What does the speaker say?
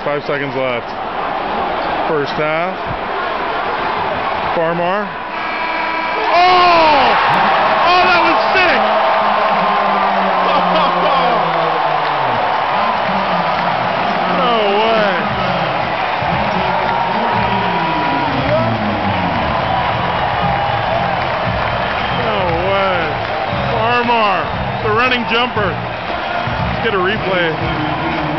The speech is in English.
5 seconds left. First half. Farmar. Oh! Oh, that was sick! No way! No way! Farmar, the running jumper. Let's get a replay.